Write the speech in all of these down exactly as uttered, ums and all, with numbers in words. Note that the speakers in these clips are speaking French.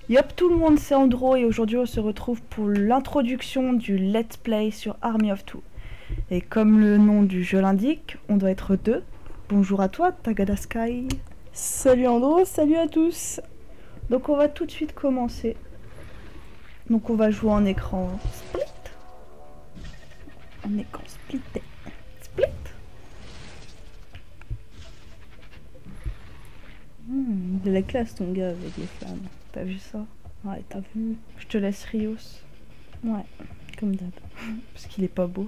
Yop tout le monde, c'est Andro et aujourd'hui on se retrouve pour l'introduction du Let's Play sur Army of Two. Et comme le nom du jeu l'indique, on doit être deux. Bonjour à toi, Tagadaskai. Salut Andro, salut à tous. Donc on va tout de suite commencer. Donc on va jouer en écran split. En écran splitté. Split. Mmh, de la classe ton gars avec les flammes. T'as vu ça? Ouais, t'as vu. Je te laisse Rios. Ouais, comme d'hab. Parce qu'il est pas beau.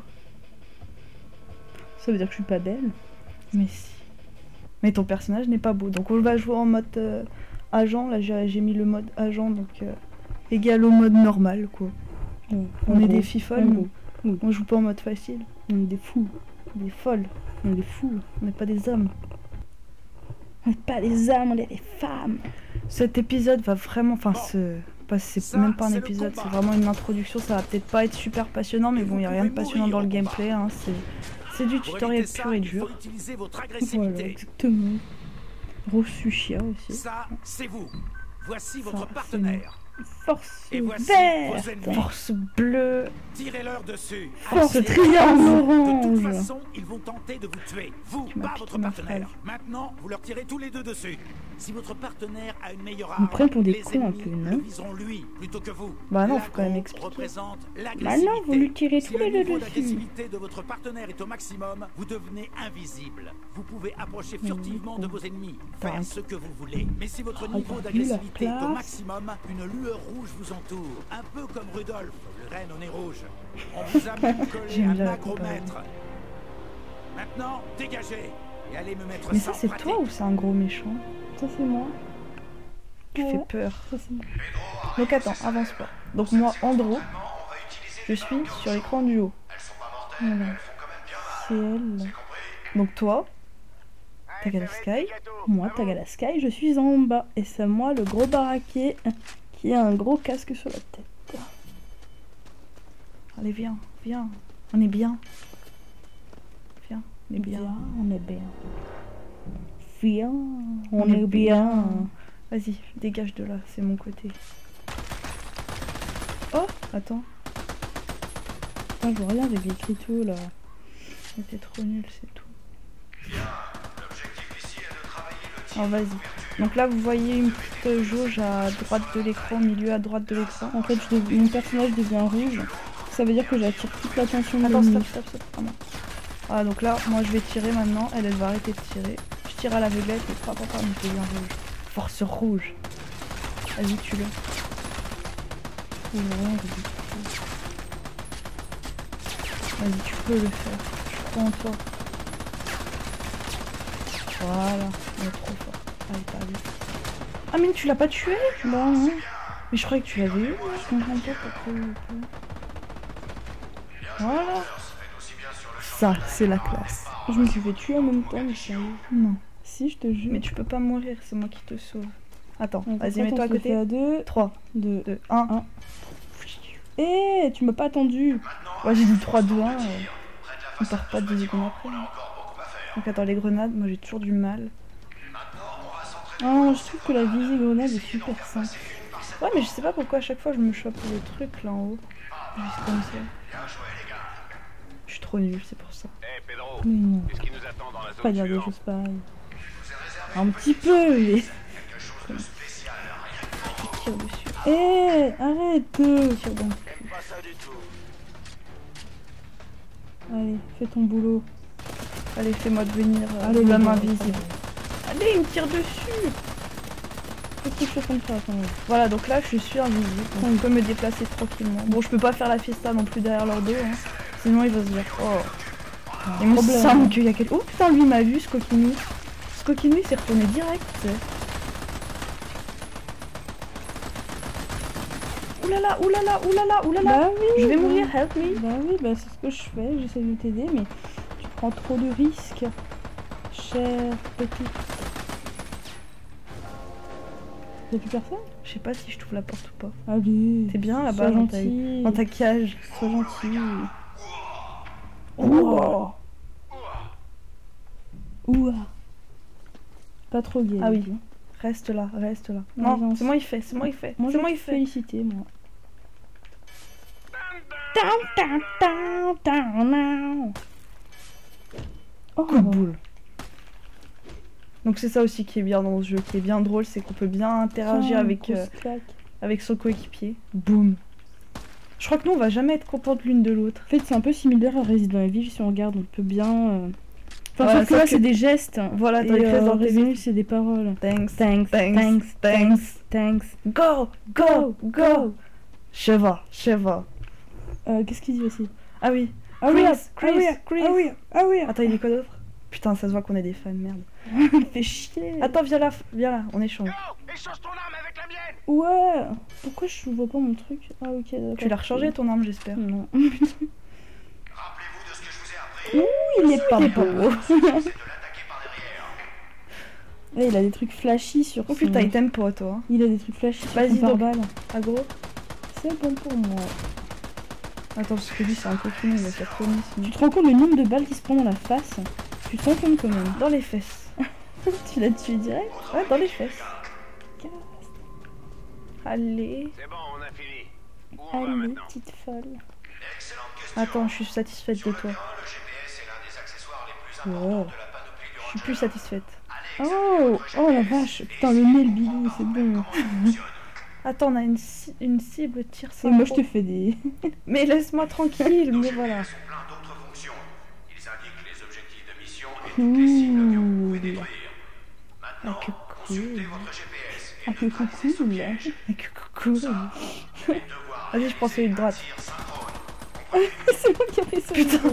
Ça veut dire que je suis pas belle? Mais si. Mais ton personnage n'est pas beau. Donc on va jouer en mode euh, agent. Là j'ai mis le mode agent, donc euh, égal au mode normal quoi. Bon, on est gros, des filles folles, nous. Oui. On joue pas en mode facile. On est des fous. Des folles. On est des fous. On n'est pas des hommes. On n'est pas des hommes, on est des femmes. Cet épisode va vraiment, enfin ce, c'est même pas un épisode, c'est vraiment une introduction. Ça va peut-être pas être super passionnant, mais bon, il y a rien de passionnant dans le gameplay. Hein. C'est du tutoriel pur et dur. Voilà, exactement. Rosushia aussi. Ça, c'est vous. Voici votre partenaire. Force verte, force bleue, tirez-leur dessus. Force triangle orange. De toute façon, ils vont tenter de vous tuer, vous, pas votre partenaire. Maintenant, vous leur tirez tous les deux dessus. Si votre partenaire a une meilleure arme, prend pour des les cons un peu, non? viseront lui plutôt que vous. Bah non, faut quand même expliquer. Représente bah non, vous lui tirez tous les deux dessus. Si le niveau d'agressivité de votre partenaire est au maximum, vous devenez invisible. Vous pouvez approcher furtivement de vos ennemis, faire ce que vous voulez. Mais si votre niveau d'agressivité est au maximum, une lueur rouge vous entoure, un peu comme Rudolph, le renne au nez rouge. On vous a même collé un agromètre. Maintenant, dégagez et allez me mettre. Mais ça, c'est toi ou c'est un gros méchant? Ça, c'est moi. Tu ouais. fais peur. Ça, c'est moi. Donc attends, avance pas. Donc moi, Andro, je suis sur l'écran du haut. Voilà. C'est elle. Donc toi, Tagadaskai. Moi, Tagadaskai, je suis en bas. Et c'est moi, le gros baraquet, qui a un gros casque sur la tête. Allez, viens, viens. On est bien. Viens, on est bien. Viens, on est bien. Viens, on, on est, est bien. bien. Vas-y, dégage de là, c'est mon côté. Oh, attends. Ah, je vois rien avec écrit tout là. C'était trop nul, c'est tout. Bien, l'objectif ici est de travailler le tir. Alors vas-y. Donc là, vous voyez une petite jauge à droite de l'écran, au milieu à droite de l'écran. En fait, je dev... mon personnage devient rouge. Ça veut dire que j'attire toute l'attention de l'ennemi. Attends, stop, stop, stop. Ah, donc là, moi je vais tirer maintenant. Elle, elle va arrêter de tirer. Je tire à l'aveuglette et pas, pas, pas, mais je deviens rouge. Force rouge. Vas-y, tue-le. Vas-y, tu peux le faire. Je crois en toi. Voilà, il est trop fort. Allez, pas lui. Ah, mais tu l'as pas tué? Bah non. Mais je croyais que tu l'avais eu. Je comprends pas pourquoi. Voilà. Ça, c'est la classe. Je me suis fait tuer en même temps, mais sérieux. Non. Si, je te jure. Mais tu peux pas mourir, c'est moi qui te sauve. Attends, vas-y, vas-y, mets-toi à côté. À deux, trois, deux, un. Eh, tu m'as pas attendu. Ouais, j'ai dit trois, deux, un. On part pas dix secondes après. Donc attends, les grenades, moi j'ai toujours du mal. Ah, je trouve que la visée grenade est super simple. Ouais, mais je sais pas pourquoi à chaque fois je me chope le truc là en haut. Juste comme ça. Je suis trop nulle, c'est pour ça. Hey, Pedro, mais non. qu'est-ce qui nous attend dans la zone pas dire suivante? des choses pareilles. Un petit peu, mais... Tire dessus. Eh, hey, arrête. Tire dans le cul. Allez, fais ton boulot. Allez, fais-moi devenir euh, Allez, la main allez, visible. Allez, il me tire dessus. Quelque chose comme ça, quand même. Voilà, donc là, je suis invisible. Donc je peux me déplacer tranquillement. Bon, je peux pas faire la fiesta non plus derrière leur dos. Hein. Sinon, il va se dire, oh... Il me semble qu'il y a quelqu'un... Oh putain, lui, il m'a vu, ce coquinu. Ce coquinu, il s'est retourné direct, tu sais. Oulala, oulala, oulala, oulala. Bah oui, je vais bah, mourir, help me. Bah oui, bah c'est ce que je fais, j'essaie de t'aider, mais tu prends trop de risques, chère petite. Y'a plus personne? Je sais pas si je trouve la porte ou pas. Allez, t'es bien là-bas dans, dans ta cage. Sois gentil. Ouah. Ouah. Pas trop gay. Ah oui. Reste là, reste là. Non, Non, non, c'est moi il fait, c'est moi il fait. Moi, C'est je moi vais il te fait. féliciter, moi. Down, down, down, down, down. Oh, Coup de boule. Donc c'est ça aussi qui est bien dans ce jeu, qui est bien drôle, c'est qu'on peut bien interagir tiens, avec, grosse euh, claque. avec son coéquipier. Boum. Je crois que nous on va jamais être contentes l'une de l'autre. En fait, c'est un peu similaire à Resident Evil, si on regarde, on peut bien... euh, Enfin, Voilà, sauf que sauf là, que- c'est des gestes. Voilà, dans Et les euh, Resident Resident Evil. Evil, c'est des paroles. Thanks, Thanks, thanks, thanks, thanks. thanks. Go, go, go. Shiva, Shiva. Euh, Qu'est-ce qu'il dit aussi? Ah oui. Hurry up, Chris, hurry up, Chris. hurry up, hurry up. Attends, il dit quoi d'autre? Putain, ça se voit qu'on est des fans, merde. Il fait chier. Attends, viens là, viens là, on échange. Go! Échange ton arme avec la mienne! Ouais. Pourquoi je vois pas mon truc? Ah, ok, d'accord. Tu l'as rechargé ton arme, j'espère. Non. Rappelez-vous de ce que je vous ai appris. Ouh, il est pas beau. C'est de l'attaquer par derrière. Là, il a des trucs flashy sur Oh son- putain, il t'aime pas, toi. Hein. Il a des trucs flashy sur Vas-y, son donc. pare-balles. Agro. C'est bon pour moi. Attends, parce que lui, c'est un coquin, il va faire tourner sinon. Tu te rends compte le nombre de balles qui se prend dans la face? Tu te rends compte quand même? Dans les fesses. Tu l'as tué direct? Ouais, dans les fesses. Allez. C'est bon, on a fini. Où on va Allez, maintenant? petite folle. Excellente question. Attends, je suis satisfaite de toi. Le G P S est l'un des accessoires les plus Oh. importants de la panoplie du Je suis plus satisfaite. Oh, oh la vache. Putain, le nez, le bidou, c'est bon. Attends, on a une, ci- une cible tir Et synchro. moi, je te fais des... Mais laisse-moi tranquille, mais voilà. sont plein d'autres fonctions. Ils indiquent les objectifs de mission et toutes les cibles que vous pouvez détruire. Ah, Maintenant, que consultez votre G P S et Ah, que neutralisez ce cool, là. piège. Ah, que cool. Les devoirs Vas-y, je prends celui de droite. tir synchrone. C'est moi qui ai pris ça. Putain.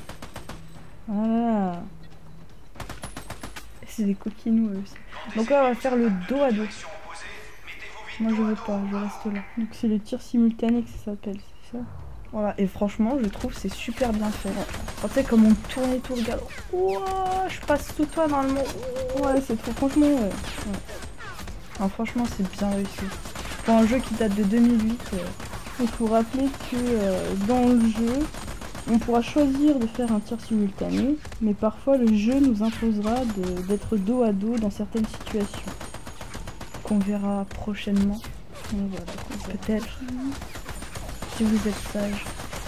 Voilà. C'est des coquinous eux aussi. Donc là, on va faire le dos à dos. Direction opposée, mettez-vous vite Moi, je dos à veux dos. pas, je reste là. Donc c'est le tir simultané que ça s'appelle, c'est ça? Voilà, et franchement, je trouve que c'est super bien fait. Quand tu sais, comme on tourne et tout, regarde. Ouah, je passe sous toi normalement. Ouais, c'est trop, franchement, ouais. Non, franchement, c'est bien réussi. Pour un jeu qui date de deux mille huit. euh, Il faut rappeler que euh, dans le jeu, on pourra choisir de faire un tir simultané, mais parfois le jeu nous imposera de- d'être dos à dos dans certaines situations. qu'on verra prochainement, Donc voilà, qu'on verra. peut-être. Si vous êtes sage.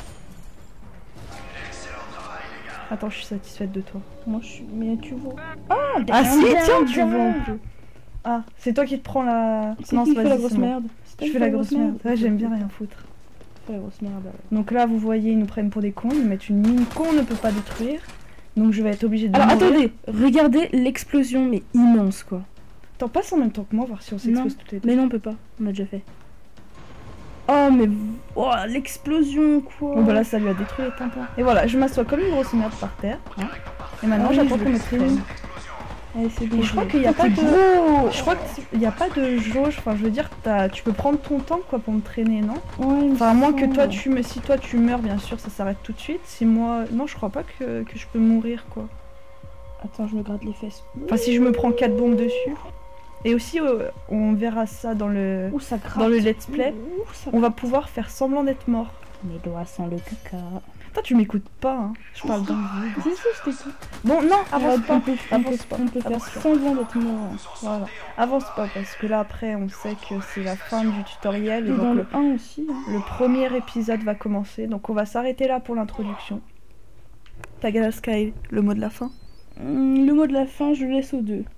Attends, je suis satisfaite de toi. Moi je suis. Mais tu vois. Ah, Ah si, bien, tiens, bien. tu vois un peu. Ah, c'est toi qui te prends la... C'est Non, qui qui c'est fait la vas-y, grosse c'est moi. merde? C'est toi Je qui fais la grosse merde. Ouais, j'aime bien Ok. rien foutre. Fais la grosse merde. alors. Donc là, vous voyez, ils nous prennent pour des cons, ils mettent une mine qu'on ne peut pas détruire. Donc je vais être obligée de Alors mourir. attendez, regardez l'explosion, mais immense quoi. T'en passes en même temps que moi, voir si on s'expose toutes les deux. Mais non, on peut pas, on a déjà fait. Oh, mais. Oh, l'explosion quoi. Bon bah là, ça lui a détruit les tympans. Et voilà, je m'assois comme une grosse merde par terre. hein. Et maintenant, Ah oui, j'attends je qu'on le me sais. traîne. Allez, c'est bon. Et je crois j'ai- qu'il n'y a Oh, pas t'es de... gros. Je crois qu'il n'y a pas de jauge, enfin je veux dire, t'as- tu peux prendre ton temps quoi pour me traîner, non? Ouais, il me Enfin à moins que semble. toi tu me... Si toi tu meurs, bien sûr, ça s'arrête tout de suite. Si moi... Non, je crois pas que, que je peux mourir quoi. Attends, je me gratte les fesses. Enfin si je me prends quatre bombes dessus. Et aussi, euh, on verra ça dans le... Ouh, ça gratte. Dans le let's play, Ouh, ça on va pouvoir faire semblant d'être mort. Mes doigts sans le caca. Toi tu m'écoutes pas, hein. Je parle dans le vide. Si, si, je t'écoute. Bon, non, avance on pas. peut, on peut, Avance pas. on peut faire Avance pas. semblant d'être mort. Voilà. Avance pas parce que là après on sait que c'est la fin du tutoriel. Et Et donc dans le... le un aussi. hein. Le premier épisode va commencer, donc on va s'arrêter là pour l'introduction. Tagala Sky, le mot de la fin. Hum, Le mot de la fin, je le laisse aux deux.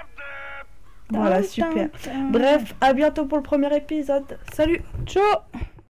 Voilà, Tin, super. tin, tin. Bref, à bientôt pour le premier épisode. Salut! Ciao.